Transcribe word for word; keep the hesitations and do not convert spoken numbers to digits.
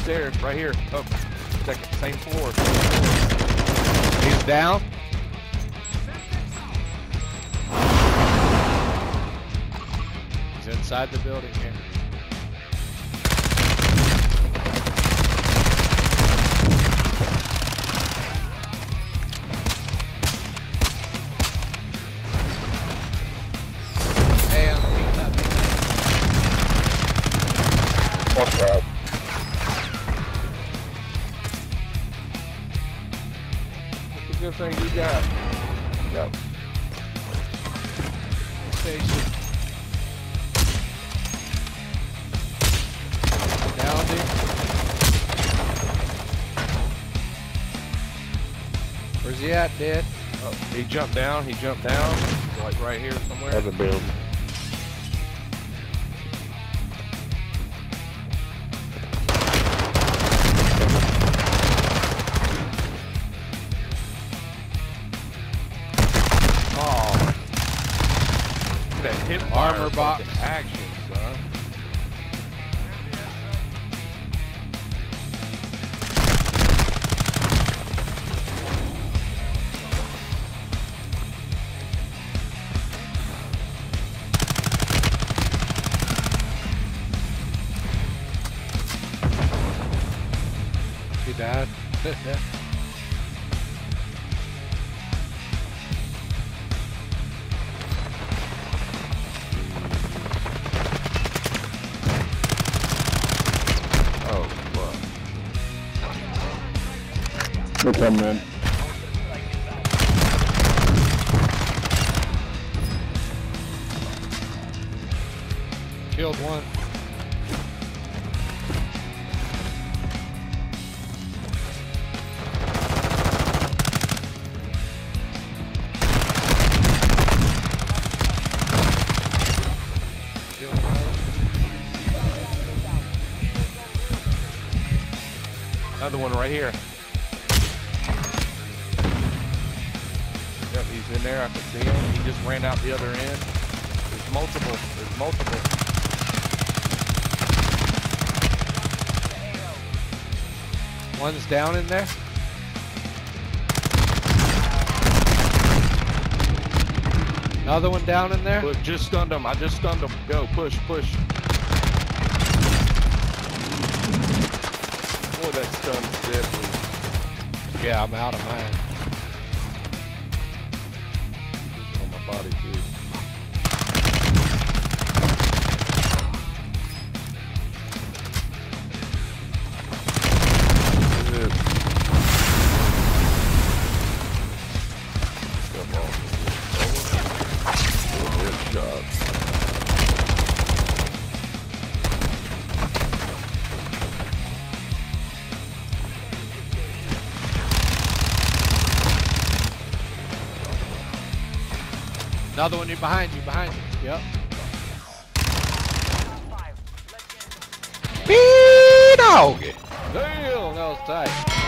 upstairs, right here. Oh, second, same floor. Same floor. He's down. He's inside the building here. Hey, I'm picking up. Watch out. It's a good thing you got. Go. Station. Down him. Where's he at, dead? Oh, he jumped down. He jumped down. Like right here somewhere. Other building. Oh, that hip Armor box. action, son. He died. Oh, fuck. We're coming in. Killed one. Killed another. Another one right here. Yep, he's in there. I can see him. He just ran out the other end. There's multiple. There's multiple. One's down in there. Another one down in there. Look, just stunned him. I just stunned him. Go, push, push. Boy, that stun's deadly. Yeah, I'm out of mine. On my body, too. Good. Come on. Good shot. Another one, you behind you, behind you. Yep. Be dog. Damn, that was tight.